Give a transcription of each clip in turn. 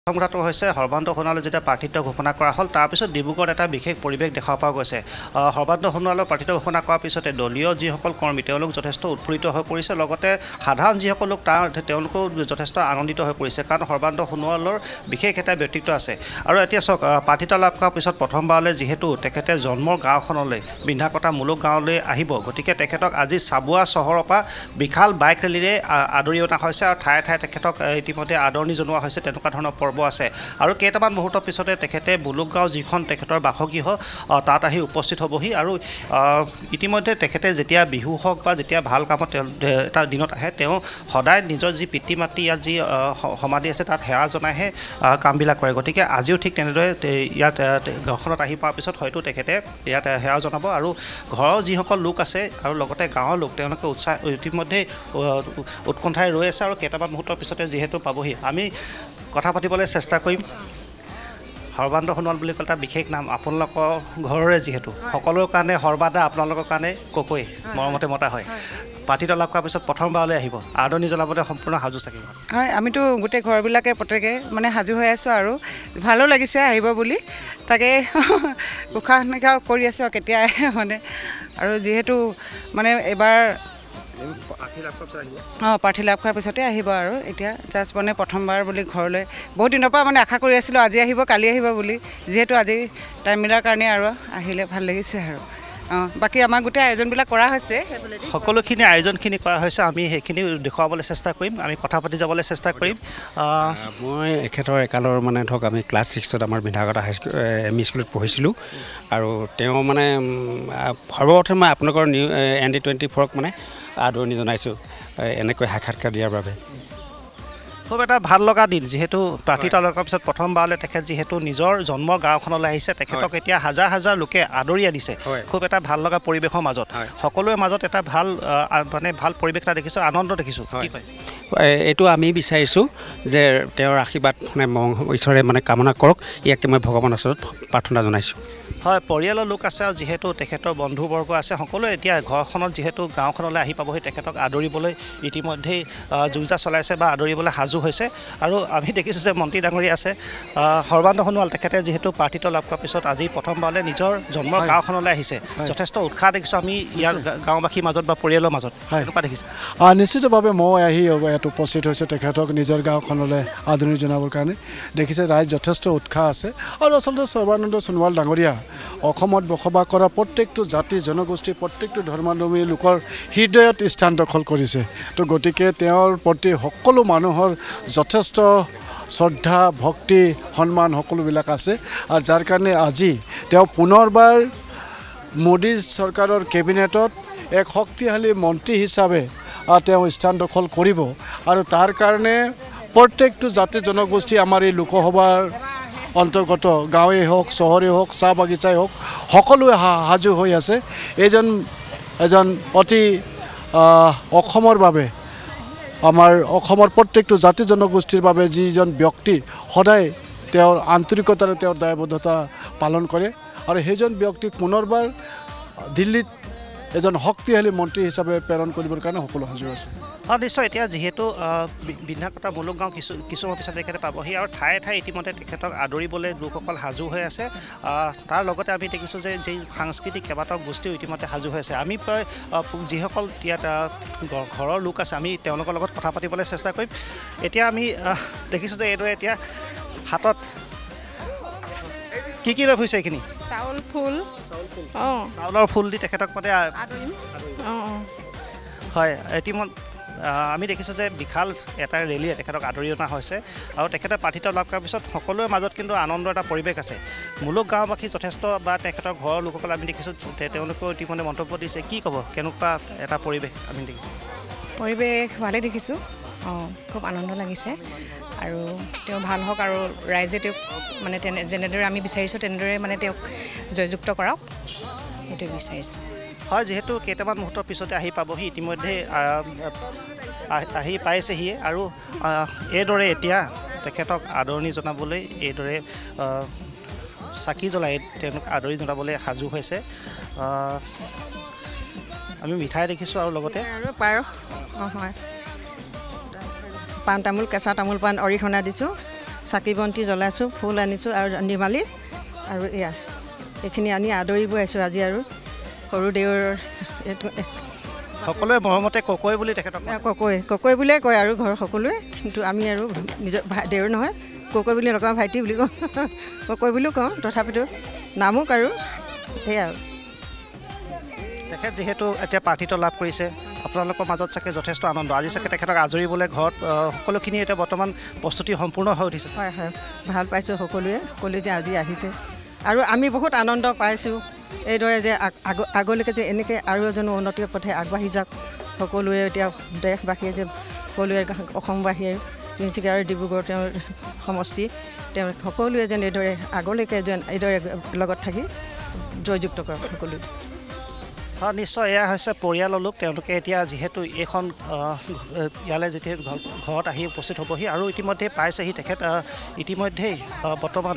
সংঘাতটো হৈছে সৰ্বানন্দ সোণোৱালৰ যেতিয়া প্ৰাৰ্থিত্ব ঘোষণা কৰা হ'ল তাৰপিছত ডিব্ৰুগড়ত এটা বিশেষ পৰিৱেশ দেখা পোৱা গৈছে। সৰ্বানন্দ সোণোৱালৰ প্ৰাৰ্থিত্ব ঘোষণা কৰাৰ পিছতে দলীয় যিসকল কৰ্মী তেওঁলোক যথেষ্ট উৎফুল্লিত হৈ পৰিছে, লগতে সাধাৰণ যিসকল লোক তেওঁলোকো যথেষ্ট আনন্দিত হৈ পৰিছে, কাৰণ সৰ্বানন্দ সোণোৱালৰ বিশেষ এটা ব্যক্তিত্ব আছে। আৰু এতিয়া চাওক, প্ৰাৰ্থিত্ব লাভ কৰাৰ পিছত প্ৰথমবাৰলৈ যিহেতু তেখেতে জন্মৰ গাঁওখনলৈ বিন্ধাকটা মুলুক গাঁৱলৈ আহিব, গতিকে তেখেতক আজি চাবুৱা চহৰৰ পৰা বিশাল বাইক ৰেলীৰে আদৰি অনা হৈছে আৰু ঠায়ে ঠায়ে তেখেতক ইতিমধ্যে আদৰণি জনোৱা হৈছে। তেনেকুৱা ধৰণৰ পৰ্ব আছে। আৰু কেইটামান মুহূৰ্তৰ পিছতে তেখেতে মুলুকগাঁও যিখন তেখেতৰ বাসগৃহ তাত আহি উপস্থিত হ'বহি। আৰু ইতিমধ্যে তেখেতে যেতিয়া বিহু হওক বা যেতিয়া ভাল কামত এটা দিনত আহে, তেওঁ সদায় নিজৰ যি পিতৃ মাতৃ ইয়াত যি সমাধি আছে তাত সেৱা জনাইহে কামবিলাক কৰে। গতিকে আজিও ঠিক তেনেদৰে ইয়াত গাঁওখনত আহি পোৱাৰ পিছত হয়তো তেখেতে ইয়াত সেৱা জনাব। আৰু ঘৰৰ যিসকল লোক আছে আৰু লগতে গাঁৱৰ লোক তেওঁলোকে ইতিমধ্যে উৎকণ্ঠাৰে ৰৈ আছে। আৰু কেইটামান মুহূৰ্তৰ পিছতে যিহেতু পাবহি, আমি কথা পাতিবলৈ চেষ্টা কৰিম। সৰ্বানন্দ সোণোৱাল বুলি ক'লে এটা বিশেষ নাম, আপোনালোকৰ ঘৰৰে যিহেতু সকলোৰে কাৰণে সৰ্বাদা আপোনালোকৰ কাৰণে ককৈ মৰমতে মতা হয়। প্ৰাৰ্থিত্ব লাভ কৰাৰ পিছত প্ৰথমবাৰলৈ আহিব, আদৰণি জনাবলৈ সম্পূৰ্ণ সাজু থাকিব। হয়, আমিতো গোটেই ঘৰবিলাকে প্ৰত্যেকে সাজু হৈ আছোঁ আৰু ভালো লাগিছে আহিব বুলি, তাকে উশাহ নিশাহ কৰি আছোঁ আৰু কেতিয়া আৰু যিহেতু এবাৰ প্ৰাৰ্থী লাভ কৰাৰ পিছতে আহিব। আৰু এতিয়া জাষ্ট প্ৰথমবাৰ বুলি ঘৰলৈ বহুত দিনৰ পৰা আশা কৰি আছিলোঁ, আজি আহিব কালি আহিব বুলি, যিহেতু আজি টাইম মিলাৰ কাৰণে আৰু আহিলে ভাল লাগিছে। আৰু বাকী আমাৰ গোটেই আয়োজনবিলাক কৰা হৈছে, সকলোখিনি আয়োজনখিনি কৰা হৈছে। আমি সেইখিনি দেখুৱাবলৈ চেষ্টা কৰিম, আমি কথা পাতি যাবলৈ চেষ্টা কৰিম। মই এখেতৰ একালৰ ধৰক আমি ক্লাছ 6ত আমাৰ বিন্ধাকটা এম ই স্কুলত পঢ়িছিলোঁ। আৰু তেওঁ সৰ্বপ্ৰথমে মই আপোনালোকৰ ND24ক আদৰণি জনাইছোঁ এনেকৈ সাক্ষাৎকাৰ দিয়াৰ বাবে। খুব এটা ভাল লগা দিন, যিহেতু প্ৰাৰ্থিত্ব লাভ কৰাৰ পিছত প্ৰথমবাৰলৈ তেখেত যিহেতু নিজৰ জন্মৰ গাঁওখনলৈ আহিছে, তেখেতক এতিয়া হাজাৰ হাজাৰ লোকে আদৰি আনিছে। খুব এটা ভাল লগা পৰিৱেশৰ মাজত সকলোৰে মাজত এটা ভাল ভাল পৰিৱেশ এটা দেখিছোঁ, আনন্দ দেখিছোঁ। এইটো আমি বিচাৰিছোঁ যে তেওঁৰ আশীৰ্বাদ ঈশ্বৰে কামনা কৰক, ইয়াকে মই ভগৱানৰ ওচৰত প্ৰাৰ্থনা জনাইছোঁ। হয়, পৰিয়ালৰ লোক আছে আৰু যিহেতু তেখেতৰ বন্ধুবৰ্গ আছে, সকলোৱে এতিয়া ঘৰখনত যিহেতু গাঁওখনলৈ আহি পাবহি, তেখেতক আদৰিবলৈ ইতিমধ্যেই যুঁজা চলাইছে বা আদৰিবলৈ সাজু হৈছে। আৰু আমি দেখিছোঁ যে মন্ত্ৰী ডাঙৰীয়া আছে সৰ্বানন্দ সোণোৱাল, তেখেতে যিহেতু প্ৰাৰ্থিত্ব লাভ কৰাৰ পিছত আজি প্ৰথমবাৰলৈ নিজৰ জন্মৰ গাঁওখনলৈ আহিছে, যথেষ্ট উৎসাহ দেখিছোঁ আমি ইয়াৰ গাঁওবাসীৰ মাজত বা পৰিয়ালৰ মাজত। এনেকুৱা দেখিছোঁ নিশ্চিতভাৱে মই আহি ইয়াত উপস্থিত হৈছোঁ তেখেতক নিজৰ গাঁওখনলৈ আদৰণি জনাবৰ কাৰণে। দেখিছে ৰাইজ যথেষ্ট উৎসাহ আছে। আৰু আচলতে সৰ্বানন্দ সোণোৱাল ডাঙৰীয়া অসমত বসবাস কৰা প্ৰত্যেকটো জাতি জনগোষ্ঠী প্ৰত্যেকটো ধৰ্মাৱলম্বী লোকৰ হৃদয়ত স্থান দখল কৰিছে। তো গতিকে তেওঁৰ প্ৰতি সকলো মানুহৰ যথেষ্ট শ্ৰদ্ধা ভক্তি সন্মান সকলোবিলাক আছে। আৰু যাৰ কাৰণে আজি তেওঁ পুনৰবাৰ মোদী চৰকাৰৰ কেবিনেটত এক শক্তিশালী মন্ত্ৰী হিচাপে তেওঁ স্থান দখল কৰিব। আৰু তাৰ কাৰণে প্ৰত্যেকটো জাতি জনগোষ্ঠী আমাৰ এই লোকসভাৰ অন্তৰ্গত গাঁৱেই হওক চহৰেই হওক চাহ বাগিচাই হওক সকলোৱে সাজু হৈ আছে। এজন অতি অসমৰ বাবে আমাৰ অসমৰ প্ৰত্যেকটো জাতি জনগোষ্ঠীৰ বাবে যিজন ব্যক্তি সদায় তেওঁৰ আন্তৰিকতাৰে তেওঁৰ দায়বদ্ধতা পালন কৰে। আৰু সেইজন ব্যক্তিক পুনৰবাৰ দিল্লীত এজন শক্তিশালী মন্ত্ৰী হিচাপে প্ৰেৰণ কৰিবৰ কাৰণে সকলো সাজু আছে। নিশ্চয়, এতিয়া যিহেতু বিন্ধাকটা মুলুক গাঁও কিছুমান পিছত তেখেতে পাবহি আৰু ঠায়ে ঠায়ে ইতিমধ্যে তেখেতক আদৰিবলৈ লোকসকল সাজু হৈ আছে। তাৰ লগতে আমি দেখিছোঁ যে যি সাংস্কৃতিক কেইবাটাও গোষ্ঠীও ইতিমধ্যে সাজু হৈ আছে। আমি প্ৰায় যিসকল ইয়াত ঘৰৰ লোক আছে আমি তেওঁলোকৰ লগত কথা পাতিবলৈ চেষ্টা কৰিম। এতিয়া আমি দেখিছোঁ যে এইদৰে এতিয়া হাতত কি কি লৈ ফুৰিছে এইখিনি? চাউলৰ ফুল দি তেখেতক হয়। আমি দেখিছোঁ যে বিশাল এটা ৰেলীয়ে তেখেতক আদৰি অনা হৈছে। আৰু তেখেতে প্ৰাৰ্থিত্ব লাভ কৰাৰ পিছত সকলোৰে মাজত কিন্তু আনন্দৰ এটা পৰিৱেশ আছে। মুলুক গাঁওবাসী যথেষ্ট বা তেখেতৰ ঘৰৰ লোকসকল আমি দেখিছোঁ তেওঁলোকেও ইতিমধ্যে মন্তব্য দিছে। কি ক'ব, কেনেকুৱা এটা পৰিৱেশ আমি দেখিছোঁ? পৰিৱেশ ভালে দেখিছোঁ, খুব আনন্দ লাগিছে। আৰু তেওঁ ভাল হওক আৰু ৰাইজে তেওঁক যেনেদৰে আমি বিচাৰিছোঁ তেনেদৰে তেওঁক জয়যুক্ত কৰক, সেইটোৱে বিচাৰিছোঁ। হয়, যিহেতু কেইটামান মুহূৰ্তৰ পিছতে আহি পাবহি, ইতিমধ্যে আহি পাইছেহিয়ে। আৰু এইদৰে এতিয়া তেখেতক আদৰণি জনাবলৈ এইদৰে চাকি জ্বলাই তেওঁলোক আদৰি জনাবলৈ সাজু হৈছে। আমি মিঠাই দেখিছোঁ আৰু লগতে পায়স, পাণ তামোল কেঁচা তামোল পাণ অৰিহণা দিছোঁ, চাকি বন্তি জ্বলাইছোঁ, ফুল আনিছোঁ আৰু নিৰ্মালি আৰু এয়া এইখিনি আনি আদৰিব আহিছোঁ আজি। আৰু সৰু দেউৰ এইটো সকলোৱে মৰমতে ককৈ বুলি তেখেতক ককৈ বুলিয়ে কয় আৰু ঘৰৰ সকলোৱে, কিন্তু আমি আৰু নিজৰ দেউৰ নহয় ককৈ বুলি নকওঁ, ভাইটি বুলি কওঁ, ককৈ বুলিও কওঁ, তথাপিতো নামক আৰু সেয়া আৰু। তেখেত যিহেতু এতিয়া প্ৰাৰ্থিত্ব লাভ কৰিছে, আপোনালোকৰ মাজত চাগে যথেষ্ট আনন্দ। আজি চাগে তেখেতক আজৰিবলৈ ঘৰত সকলোখিনি এতিয়া বৰ্তমান প্ৰস্তুতি সম্পূৰ্ণ হৈ উঠিছে। হয় হয়, ভাল পাইছোঁ সকলোৱে যে আজি আহিছে, আৰু আমি বহুত আনন্দ পাইছোঁ এইদৰে যে আগলৈকে যে এনেকৈ আৰু এজনো উন্নতিৰ পথে আগবাঢ়ি যাওক সকলোৱে। এতিয়া দেশবাসীয়ে যে সকলোৱে অসমবাসীয়ে তিনিচুকীয়া আৰু ডিব্ৰুগড় তেওঁৰ সমষ্টি তেওঁ সকলোৱে যেন এইদৰে আগলৈকে যেন এইদৰে লগত থাকি জয়যুক্ত কৰক সকলোৱে। হয়, নিশ্চয় এয়া হৈছে পৰিয়ালৰ লোক। তেওঁলোকে এতিয়া যিহেতু এইখন ইয়ালৈ যেতিয়া ঘৰত আহি উপস্থিত হ'বহি আৰু ইতিমধ্যে পাইছেহি তেখেত, ইতিমধ্যেই বৰ্তমান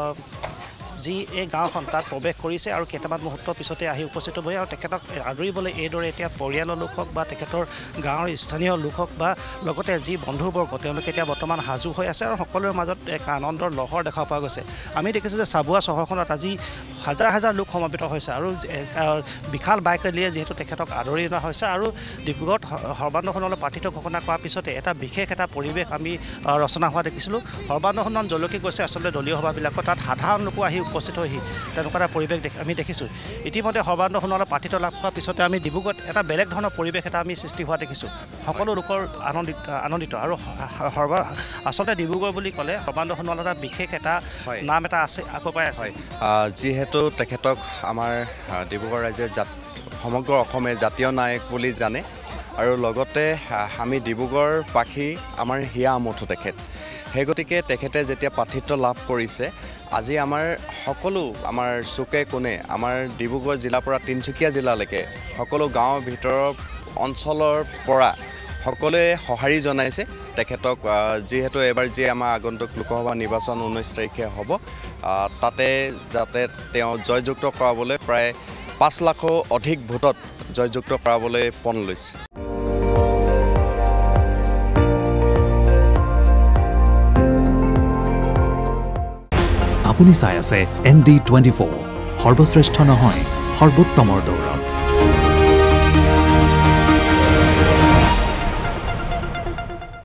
যি এই গাঁওখন তাত প্ৰৱেশ কৰিছে আৰু কেইটামান মুহূৰ্তৰ পিছতে আহি উপস্থিত হ'বহি। আৰু তেখেতক আদৰিবলৈ এইদৰে এতিয়া পৰিয়ালৰ লোক হওক বা তেখেতৰ গাঁৱৰ স্থানীয় লোক হওক বা লগতে যি বন্ধুবৰ্গ তেওঁলোকে এতিয়া বৰ্তমান সাজু হৈ আছে আৰু সকলোৰে মাজত এক আনন্দৰ লহৰ দেখা পোৱা গৈছে। আমি দেখিছোঁ যে চাবুৱা চহৰখনত আজি হাজাৰ হাজাৰ লোক সমবেত হৈছে আৰু বিশাল বাইক ৰেলীয়ে যিহেতু তেখেতক আদৰি অনা হৈছে। আৰু ডিব্ৰুগড়ত সৰ্বানন্দ সোণোৱালৰ প্ৰাৰ্থিত্ব ঘোষণা কৰাৰ পিছতে এটা বিশেষ এটা পৰিৱেশ আমি ৰচনা হোৱা দেখিছিলোঁ। সৰ্বানন্দ সোণোৱাল জলকি গৈছে আচলতে দলীয় সভাবিলাকত, তাত সাধাৰণ লোকো আহি উপস্থিত হৈহি তেনেকুৱা এটা পৰিৱেশ আমি দেখিছোঁ। ইতিমধ্যে সৰ্বানন্দ সোণোৱালৰ প্ৰাৰ্থিত্ব লাভ কৰাৰ পিছতে আমি ডিব্ৰুগড়ত এটা বেলেগ ধৰণৰ পৰিৱেশ এটা আমি সৃষ্টি হোৱা দেখিছোঁ। সকলো লোকৰ আনন্দিত আৰু আচলতে ডিব্ৰুগড় বুলি ক'লে সৰ্বানন্দ সোণোৱালৰ এটা বিশেষ এটা নাম এটা আছে, আকৌ পাই আছে। যিহেতু তেখেতক আমাৰ ডিব্ৰুগড় ৰাইজে সমগ্ৰ অসমে জাতীয় নায়ক বুলি জানে, আৰু লগতে আমি ডিব্ৰুগড়বাসী আমাৰ হিয়া আমঠু তেখেত। সেই গতিকে তেখেতে যেতিয়া প্ৰাৰ্থিত্ব লাভ কৰিছে, আজি আমাৰ সকলো আমাৰ চুকে কোণে আমাৰ ডিব্ৰুগড় জিলাৰ পৰা তিনিচুকীয়া জিলালৈকে সকলো গাঁৱৰ ভিতৰৰ অঞ্চলৰ পৰা সকলোৱে সঁহাৰি জনাইছে তেখেতক। যিহেতু এবাৰ যি আমাৰ আগন্তুক লোকসভা নিৰ্বাচন 19 তাৰিখে হ'ব, তাতে যাতে তেওঁ জয়যুক্ত কৰাবলৈ প্ৰায় 5 লাখৰো অধিক ভোটত জয়যুক্ত কৰাবলৈ পণ লৈছে। আপুনি চাই আছে ND24, সৰ্বশ্ৰেষ্ঠ নহয় সৰ্বোত্তমৰ দৌৰত।